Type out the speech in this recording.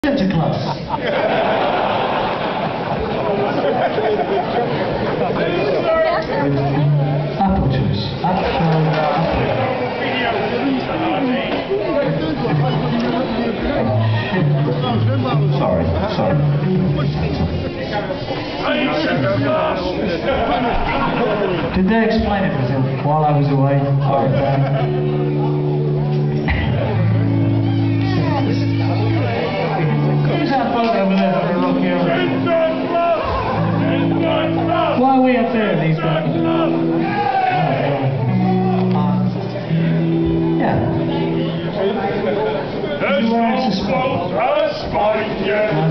Santa Claus. Apple juice. Sorry. Did they explain it to him while I was away? Who's that bloke over there on the rocky hill? Why are we up there, these guys? Yeah. He's wearing suspect.